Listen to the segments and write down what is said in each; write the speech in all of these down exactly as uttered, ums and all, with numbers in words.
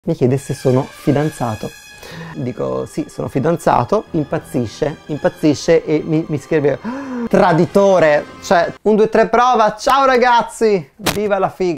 Mi chiede se sono fidanzato. Dico sì, sono fidanzato. Impazzisce, impazzisce e mi, mi scrive traditore. Cioè, un, due, tre, prova. Ciao ragazzi, viva la figa.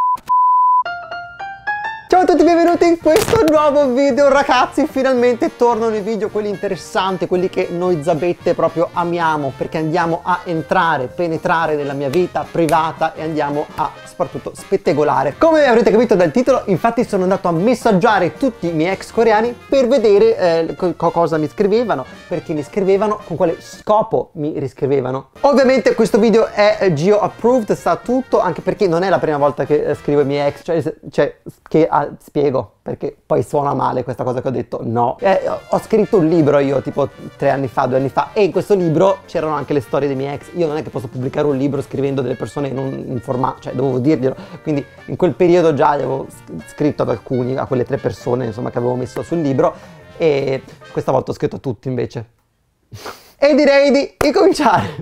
Ciao a tutti, benvenuti in questo nuovo video. Ragazzi, finalmente tornano i video, quelli interessanti, quelli che noi zabette proprio amiamo, perché andiamo a entrare, penetrare nella mia vita privata e andiamo a soprattutto spettegolare. Come avrete capito dal titolo, infatti sono andato a messaggiare tutti i miei ex coreani per vedere eh, co cosa mi scrivevano, perché mi scrivevano, con quale scopo mi riscrivevano. Ovviamente questo video è eh, Gio approved, sa tutto, anche perché non è la prima volta che eh, scrivo ai miei ex, cioè, cioè che ah, spiego, perché poi suona male questa cosa che ho detto. No, eh, ho scritto un libro io tipo tre anni fa, due anni fa, e in questo libro c'erano anche le storie dei miei ex. Io non è che posso pubblicare un libro scrivendo delle persone non informate, cioè dovevo dirglielo, quindi in quel periodo già avevo scritto ad alcuni, a quelle tre persone insomma che avevo messo sul libro, e questa volta ho scritto a tutti invece. E direi di incominciare.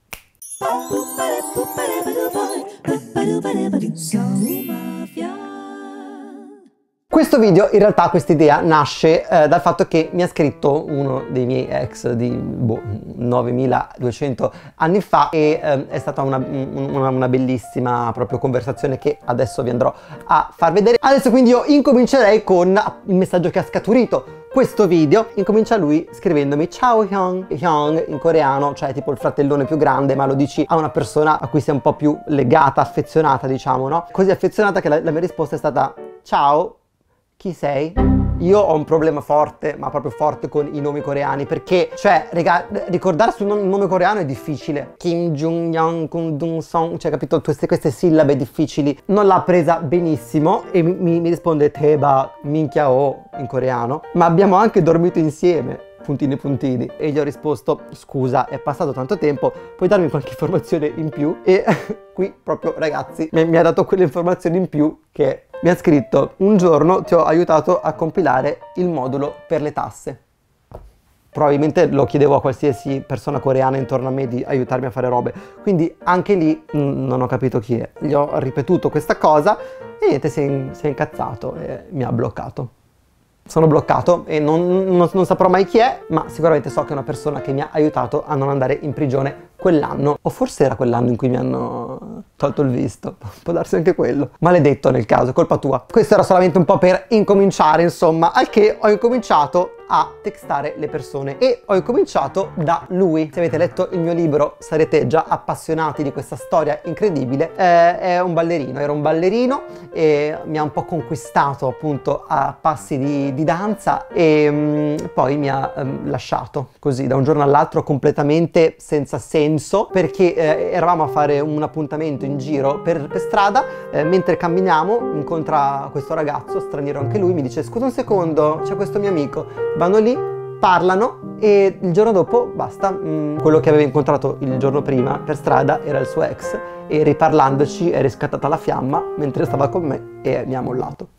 Questo video, in realtà, questa idea nasce eh, dal fatto che mi ha scritto uno dei miei ex di boh, novemiladuecento anni fa, e eh, è stata una, una, una bellissima proprio conversazione che adesso vi andrò a far vedere. Adesso quindi io incomincerei con il messaggio che ha scaturito questo video. Incomincia lui scrivendomi: ciao Hyung. Hyung in coreano, cioè tipo il fratellone più grande, ma lo dici a una persona a cui sei un po' più legata, affezionata, diciamo, no? Così affezionata che la, la mia risposta è stata: ciao, chi sei? Io ho un problema forte, ma proprio forte, con i nomi coreani, perché, cioè, raga, ricordarsi un nome coreano è difficile. Kim Jung-young, Kun Dong-song, cioè, capito? Queste, queste sillabe difficili. Non l'ha presa benissimo e mi, mi, mi risponde Teba minchia o in coreano, ma abbiamo anche dormito insieme, puntini puntini. E gli ho risposto: scusa, è passato tanto tempo, puoi darmi qualche informazione in più? E qui proprio, ragazzi, mi, mi ha dato quelle informazioni in più che mi ha scritto: un giorno ti ho aiutato a compilare il modulo per le tasse. Probabilmente lo chiedevo a qualsiasi persona coreana intorno a me di aiutarmi a fare robe, quindi anche lì mh, non ho capito chi è. Gli ho ripetuto questa cosa e niente, si è, si è incazzato e mi ha bloccato. Sono bloccato e non, non, non saprò mai chi è, ma sicuramente so che è una persona che mi ha aiutato a non andare in prigione quell'anno, o forse era quell'anno in cui mi hanno tolto il visto, può darsi anche quello. Maledetto nel caso, colpa tua. Questo era solamente un po' per incominciare, insomma, al che ho incominciato a textare le persone e ho incominciato da lui. Se avete letto il mio libro sarete già appassionati di questa storia incredibile. Eh, è un ballerino, era un ballerino e mi ha un po' conquistato appunto a passi di, di danza e mh, poi mi ha um, lasciato così da un giorno all'altro completamente senza senso, perché eh, eravamo a fare un appuntamento in giro per, per strada, eh, mentre camminiamo incontra questo ragazzo straniero anche lui, mi dice: scusa un secondo, c'è questo mio amico. Vanno lì, parlano e il giorno dopo basta, mm, quello che aveva incontrato il giorno prima per strada era il suo ex, e riparlandoci è riscattata la fiamma mentre stava con me e mi ha mollato.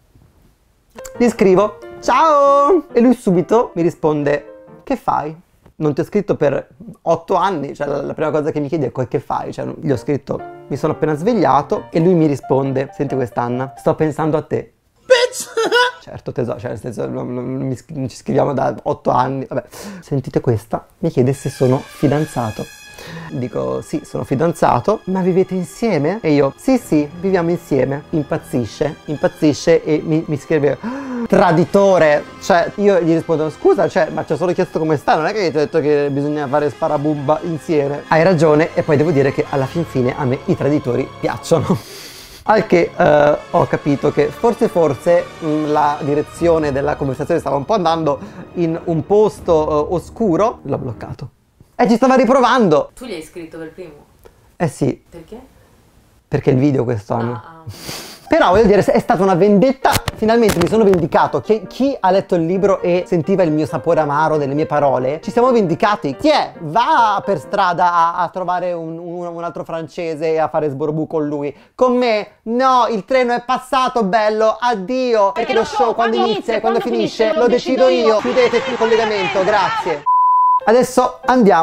Gli scrivo: ciao! E lui subito mi risponde: che fai? Non ti ho scritto per otto anni, cioè la, la prima cosa che mi chiede è: che fai? Cioè, gli ho scritto: mi sono appena svegliato, e lui mi risponde: senti quest'Anna, sto pensando a te. Certo tesoro, cioè nel senso non, non, non, mi, non ci scriviamo da otto anni, vabbè. Sentite questa, mi chiede se sono fidanzato. Dico sì, sono fidanzato. Ma vivete insieme? E io sì sì, viviamo insieme. Impazzisce, impazzisce e mi, mi scrive traditore. Cioè io gli rispondo: scusa, cioè, ma ti ho solo chiesto come stai, non è che ti ho detto che bisogna fare sparabumba insieme. Hai ragione, e poi devo dire che alla fin fine a me i traditori piacciono. Al che eh, ho capito che forse forse mh, la direzione della conversazione stava un po' andando in un posto eh, oscuro. L'ho bloccato e ci stava riprovando. Tu gli hai scritto per primo? Eh sì. Perché? Perché il video quest'anno. Ah, ah. Però voglio dire, è stata una vendetta. Finalmente mi sono vendicato. Chi, chi ha letto il libro e sentiva il mio sapore amaro delle mie parole, ci siamo vendicati. Chi è? Va per strada a, a trovare un, un, un altro francese e a fare sborbu con lui. Con me? No, il treno è passato, bello, addio. Perché lo show quando inizia e quando finisce lo decido io. Chiudete il collegamento, grazie. Adesso andiamo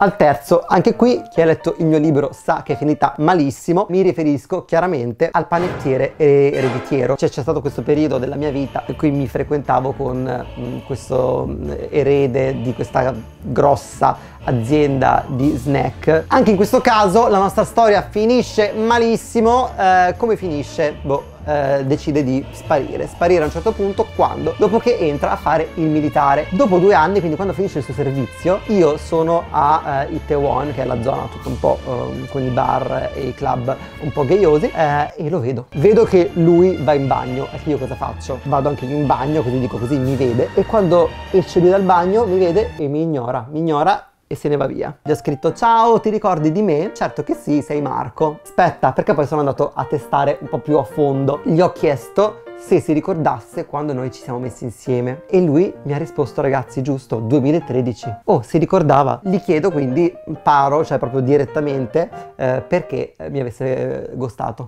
al terzo. Anche qui chi ha letto il mio libro sa che è finita malissimo. Mi riferisco chiaramente al panettiere ereditiero. Cioè c'è stato questo periodo della mia vita in cui mi frequentavo con mh, questo mh, erede di questa grossa azienda di snack. Anche in questo caso la nostra storia finisce malissimo. Eh, come finisce? Boh, eh, decide di sparire. Sparire a un certo punto quando? Dopo che entra a fare il militare. Dopo due anni, quindi quando finisce il suo servizio, io sono a eh, Itaewon, che è la zona tutto un po' eh, con i bar e i club un po' gayosi, eh, e lo vedo. Vedo che lui va in bagno. E io cosa faccio? Vado anche io in bagno, così dico così, mi vede. E quando esce lui dal bagno mi vede e mi ignora. Mi ignora e se ne va via. Gli ho scritto: ciao, ti ricordi di me? Certo che sì, sei Marco. Aspetta, perché poi sono andato a testare un po' più a fondo. Gli ho chiesto se si ricordasse quando noi ci siamo messi insieme e lui mi ha risposto: ragazzi, giusto, duemilatredici. Oh, si ricordava. Gli chiedo quindi, paro, cioè proprio direttamente, eh, perché mi avesse ghostato.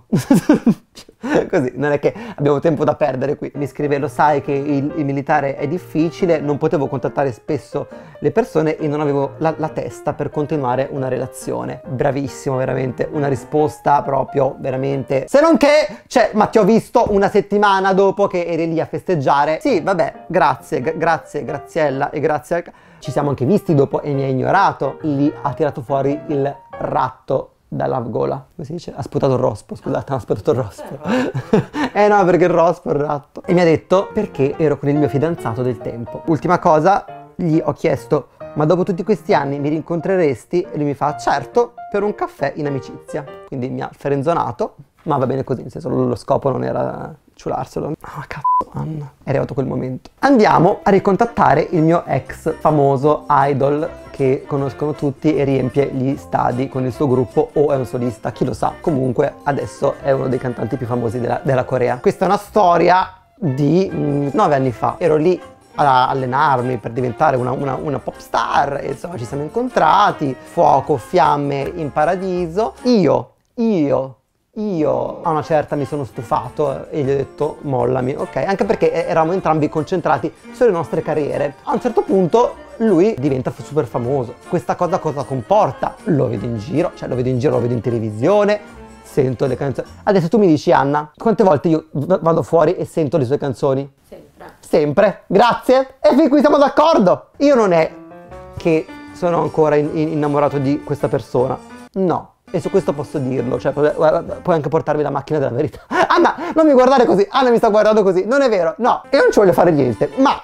Così, non è che abbiamo tempo da perdere qui. Mi scrive: lo sai che il, il militare è difficile, non potevo contattare spesso le persone e non avevo la, la testa per continuare una relazione. Bravissimo, veramente, una risposta proprio, veramente. Se non che, cioè, ma ti ho visto una settimana dopo che eri lì a festeggiare. Sì, vabbè, grazie, grazie, Graziella e grazie al... Ci siamo anche visti dopo e mi ha ignorato. Lì ha tirato fuori il ratto dalla gola, come si dice? Ha sputato il rospo, scusate, ha sputato il rospo. Eh no, perché il rospo è il ratto. E mi ha detto perché ero con il mio fidanzato del tempo. Ultima cosa, gli ho chiesto: ma dopo tutti questi anni mi rincontreresti? E lui mi fa: certo, per un caffè in amicizia. Quindi mi ha frenzonato, ma va bene così, nel senso lo scopo non era ciularselo. Ah, cazzo, Anna. È arrivato quel momento. Andiamo a ricontattare il mio ex famoso idol che conoscono tutti e riempie gli stadi con il suo gruppo, o è un solista, chi lo sa. Comunque adesso è uno dei cantanti più famosi della, della Corea. Questa è una storia di mh, nove anni fa. Ero lì a allenarmi per diventare una, una, una pop star e insomma ci siamo incontrati. Fuoco, fiamme in paradiso. Io, io... Io a una certa mi sono stufato e gli ho detto: mollami, ok? Anche perché eravamo entrambi concentrati sulle nostre carriere. A un certo punto lui diventa super famoso. Questa cosa cosa comporta? Lo vedo in giro, cioè lo vedo in giro, lo vedo in televisione, sento le canzoni. Adesso tu mi dici, Anna, quante volte io vado fuori e sento le sue canzoni? Sempre. Sempre, grazie. E fin qui siamo d'accordo. Io non è che sono ancora in, in, innamorato di questa persona, no. E su questo posso dirlo, cioè puoi anche portarmi la macchina della verità. Anna, non mi guardare così, Anna mi sta guardando così, non è vero, no, io non ci voglio fare niente, ma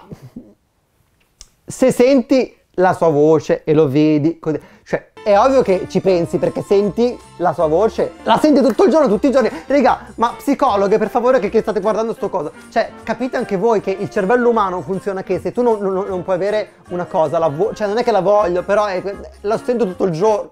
se senti la sua voce e lo vedi così, cioè è ovvio che ci pensi perché senti la sua voce, la senti tutto il giorno, tutti i giorni. Raga, ma psicologhe, per favore, che, che state guardando sto cosa, cioè capite anche voi che il cervello umano funziona che se tu non, non, non puoi avere una cosa, la vo- cioè non è che la voglio, però è, la sento tutto il giorno.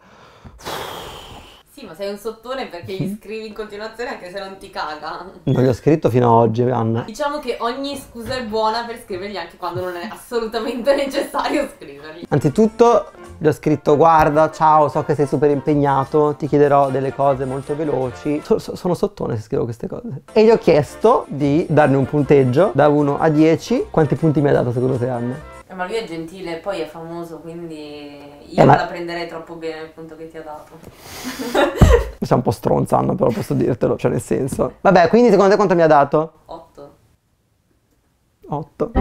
Sì, ma sei un sottone perché gli scrivi in continuazione anche se non ti caga. Non gli ho scritto fino ad oggi, Anna. Diciamo che ogni scusa è buona per scrivergli anche quando non è assolutamente necessario scrivergli. Anzitutto gli ho scritto: guarda, ciao, so che sei super impegnato, ti chiederò delle cose molto veloci. So, so, sono sottone se scrivo queste cose. E gli ho chiesto di darmi un punteggio da uno a dieci. Quanti punti mi ha dato secondo te, Anna? Eh, ma lui è gentile, poi è famoso, quindi io eh, non ma... la prenderei troppo bene il punto che ti ha dato. Sei un po' stronza, Anna, però posso dirtelo, cioè nel senso. Vabbè, quindi secondo te quanto mi ha dato? otto. otto.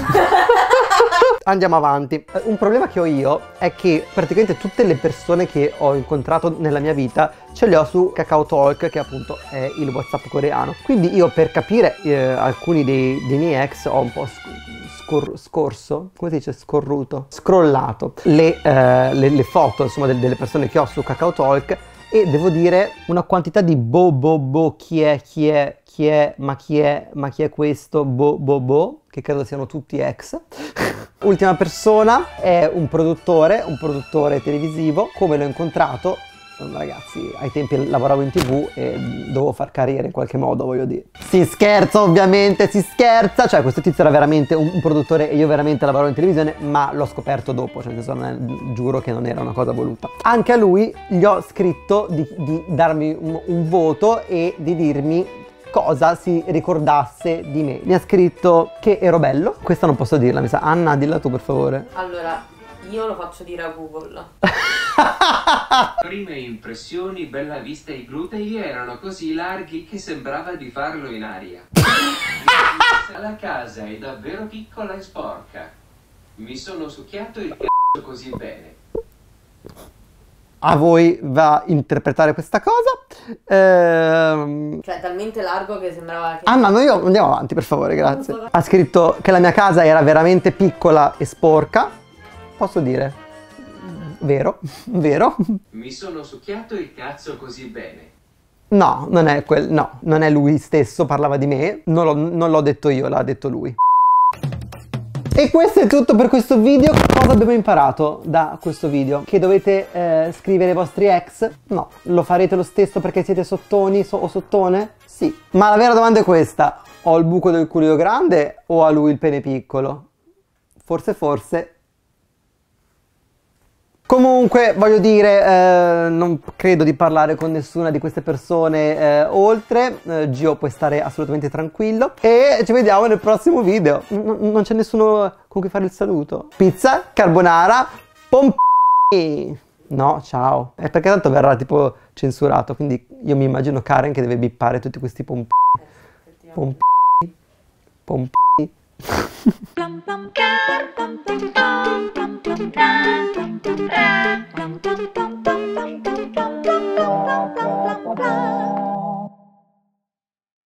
Andiamo avanti. Un problema che ho io è che praticamente tutte le persone che ho incontrato nella mia vita ce le ho su KakaoTalk, che appunto è il WhatsApp coreano. Quindi io, per capire eh, alcuni dei, dei miei ex, ho un po' scor- scorso, come si dice, scorruto, scrollato le, eh, le, le foto, insomma, del, delle persone che ho su KakaoTalk, e devo dire una quantità di bo bo bo, chi è, chi è, chi è, ma chi è, ma chi è questo, bo bo bo, che credo siano tutti ex. Ultima persona è un produttore, un produttore televisivo. Come l'ho incontrato? Ragazzi, ai tempi lavoravo in tv e dovevo far carriera in qualche modo, voglio dire. Si scherza, ovviamente, si scherza. Cioè, questo tizio era veramente un, un produttore e io veramente lavoravo in televisione, ma l'ho scoperto dopo, cioè nel senso, non è, giuro che non era una cosa voluta. Anche a lui gli ho scritto di, di darmi un, un voto e di dirmi cosa si ricordasse di me. Mi ha scritto che ero bello. Questa non posso dirla, mi sa. Anna, dilla tu per favore. Allora, Io lo faccio dire a Google. Prime impressioni, bella vista, i glutei erano così larghi che sembrava di farlo in aria. La casa è davvero piccola e sporca. Mi sono succhiato il c***o così bene. A voi va interpretare questa cosa. Ehm... Cioè, talmente largo che sembrava che... Ah, ma noi andiamo avanti, per favore, grazie. Ha scritto che la mia casa era veramente piccola e sporca. Posso dire? Vero, vero. Mi sono succhiato il cazzo così bene. No, non è quel... no, non è lui stesso, parlava di me. Non l'ho detto io, l'ha detto lui. E questo è tutto per questo video. Cosa abbiamo imparato da questo video? Che dovete eh, scrivere ai vostri ex? No. Lo farete lo stesso perché siete sottoni so o sottone? Sì. Ma la vera domanda è questa: ho il buco del culo grande o ha lui il pene piccolo? Forse forse. Comunque, voglio dire, eh, non credo di parlare con nessuna di queste persone eh, oltre. eh, Gio puoi stare assolutamente tranquillo. E ci vediamo nel prossimo video. N non c'è nessuno con cui fare il saluto. Pizza, carbonara, pompi. No, ciao. È perché tanto verrà tipo censurato, quindi io mi immagino Karen che deve bippare tutti questi pompi. Pompi. Pompi. Pum pum pum pum pum pum pum pum pum pum pum pum pum